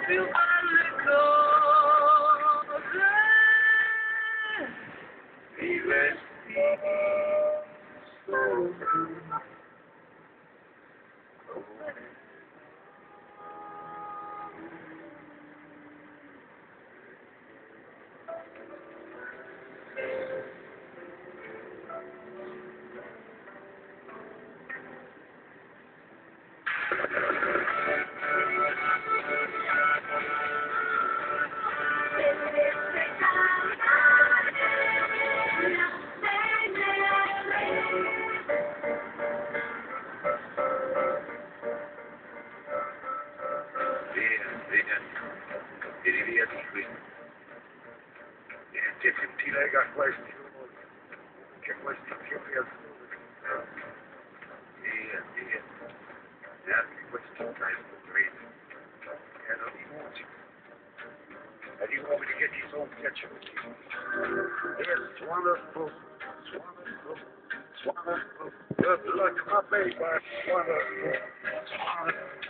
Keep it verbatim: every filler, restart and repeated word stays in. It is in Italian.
più belle cose, i vestiti sopra. Vieni via di qui. Niente più ti lega a questi rumori, che questi fiori azzurri. Via, via. E anche questo testo grezzo. Pieno di musica. E di uomini che ti sono piaciuti. It's wonderful, it's wonderful, it's wonderful. Good luck, my baby, it's wonderful, it's wonderful.